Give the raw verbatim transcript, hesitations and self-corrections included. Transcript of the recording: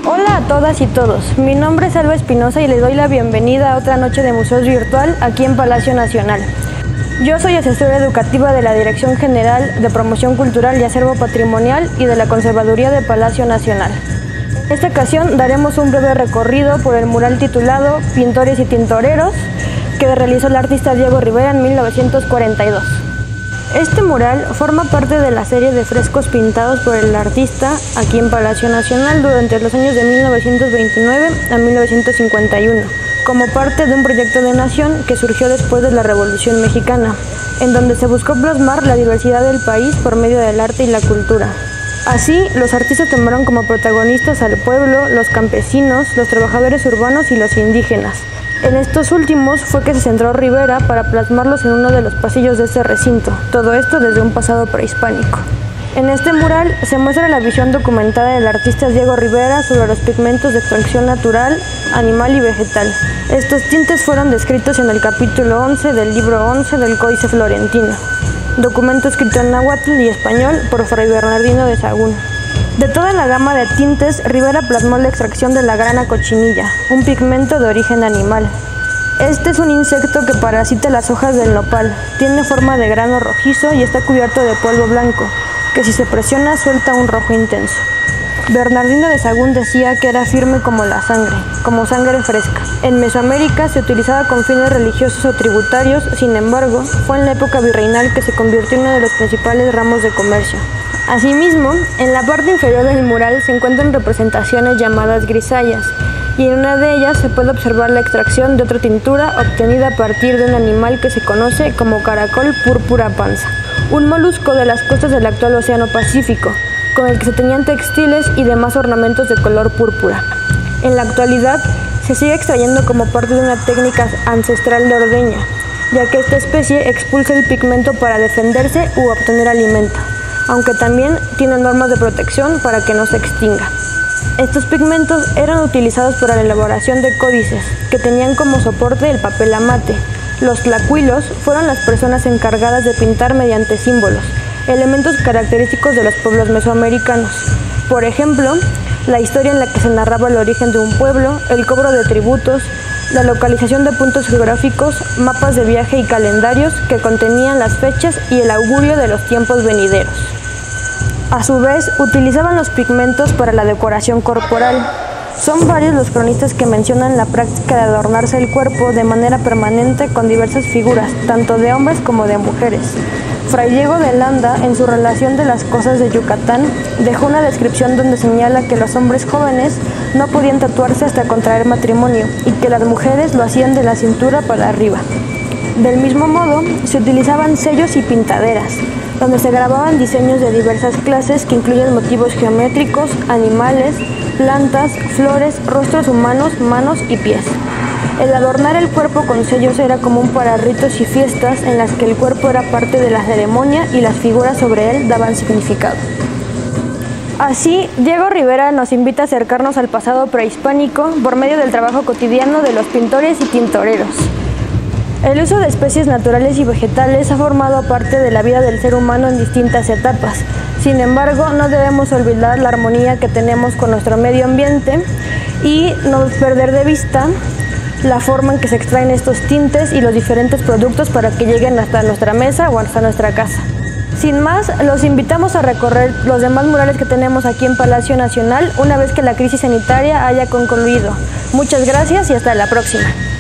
Hola a todas y todos, mi nombre es Alba Espinosa y les doy la bienvenida a otra noche de museos virtual aquí en Palacio Nacional. Yo soy asesora educativa de la Dirección General de Promoción Cultural y Acervo Patrimonial y de la Conservaduría de Palacio Nacional. En esta ocasión daremos un breve recorrido por el mural titulado Pintores y Tintoreros, que realizó el artista Diego Rivera en mil novecientos cuarenta y dos. Este mural forma parte de la serie de frescos pintados por el artista aquí en Palacio Nacional durante los años de mil novecientos veintinueve a mil novecientos cincuenta y uno, como parte de un proyecto de nación que surgió después de la Revolución Mexicana, en donde se buscó plasmar la diversidad del país por medio del arte y la cultura. Así, los artistas tomaron como protagonistas al pueblo, los campesinos, los trabajadores urbanos y los indígenas. En estos últimos fue que se centró Rivera para plasmarlos en uno de los pasillos de este recinto, todo esto desde un pasado prehispánico. En este mural se muestra la visión documentada del artista Diego Rivera sobre los pigmentos de extracción natural, animal y vegetal. Estos tintes fueron descritos en el capítulo once del libro once del Códice Florentino, documento escrito en náhuatl y español por Fray Bernardino de Sahagún. De toda la gama de tintes, Rivera plasmó la extracción de la grana cochinilla, un pigmento de origen animal. Este es un insecto que parasita las hojas del nopal, tiene forma de grano rojizo y está cubierto de polvo blanco, que si se presiona suelta un rojo intenso. Bernardino de Sahagún decía que era firme como la sangre, como sangre fresca. En Mesoamérica se utilizaba con fines religiosos o tributarios, sin embargo, fue en la época virreinal que se convirtió en uno de los principales ramos de comercio. Asimismo, en la parte inferior del mural se encuentran representaciones llamadas grisallas, y en una de ellas se puede observar la extracción de otra tintura obtenida a partir de un animal que se conoce como caracol púrpura panza, un molusco de las costas del actual Océano Pacífico, con el que se teñían textiles y demás ornamentos de color púrpura. En la actualidad, se sigue extrayendo como parte de una técnica ancestral de ordeña, ya que esta especie expulsa el pigmento para defenderse u obtener alimento, aunque también tiene normas de protección para que no se extinga. Estos pigmentos eran utilizados para la elaboración de códices, que tenían como soporte el papel amate. Los tlacuilos fueron las personas encargadas de pintar mediante símbolos, elementos característicos de los pueblos mesoamericanos. Por ejemplo, la historia en la que se narraba el origen de un pueblo, el cobro de tributos, la localización de puntos geográficos, mapas de viaje y calendarios que contenían las fechas y el augurio de los tiempos venideros. A su vez, utilizaban los pigmentos para la decoración corporal. Son varios los cronistas que mencionan la práctica de adornarse el cuerpo de manera permanente con diversas figuras, tanto de hombres como de mujeres. Fray Diego de Landa, en su relación de las cosas de Yucatán, dejó una descripción donde señala que los hombres jóvenes no podían tatuarse hasta contraer matrimonio y que las mujeres lo hacían de la cintura para arriba. Del mismo modo, se utilizaban sellos y pintaderas, donde se grababan diseños de diversas clases que incluyen motivos geométricos, animales, plantas, flores, rostros humanos, manos y pies. El adornar el cuerpo con sellos era común para ritos y fiestas en las que el cuerpo era parte de la ceremonia y las figuras sobre él daban significado. Así, Diego Rivera nos invita a acercarnos al pasado prehispánico por medio del trabajo cotidiano de los pintores y tintoreros. El uso de especies naturales y vegetales ha formado parte de la vida del ser humano en distintas etapas. Sin embargo, no debemos olvidar la armonía que tenemos con nuestro medio ambiente y no perder de vista la forma en que se extraen estos tintes y los diferentes productos para que lleguen hasta nuestra mesa o hasta nuestra casa. Sin más, los invitamos a recorrer los demás murales que tenemos aquí en Palacio Nacional una vez que la crisis sanitaria haya concluido. Muchas gracias y hasta la próxima.